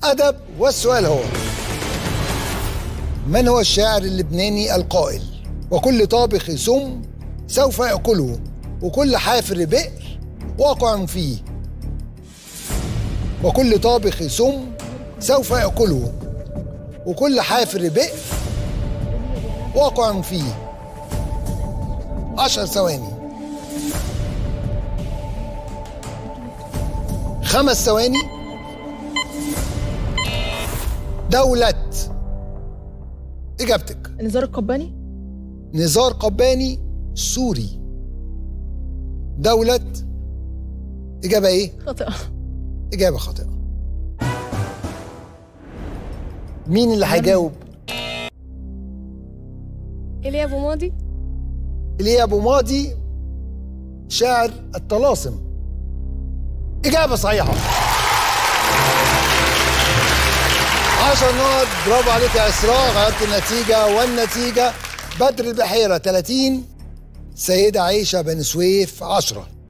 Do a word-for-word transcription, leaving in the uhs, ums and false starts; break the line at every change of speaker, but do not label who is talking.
أدب. والسؤال هو: من هو الشاعر اللبناني القائل: وكل طابخ سم سوف يأكله، وكل حافر بئر واقع فيه؟ وكل طابخ سم سوف يأكله، وكل حافر بئر واقع فيه. عشر ثواني، خمس ثواني. دولة. إجابتك؟
نزار القباني.
نزار قباني سوري. دولة. إجابة إيه؟
خاطئة.
إجابة خاطئة. مين اللي هيجاوب؟
إيليا أبو ماضي.
إيليا أبو ماضي شاعر الطلاسم. إجابة صحيحة. عشر نقط. برافو عليك يا إسراء، غيرت النتيجة. والنتيجة: بدر البحيرة ثلاثين، سيدة عيشة بن سويف عشرة.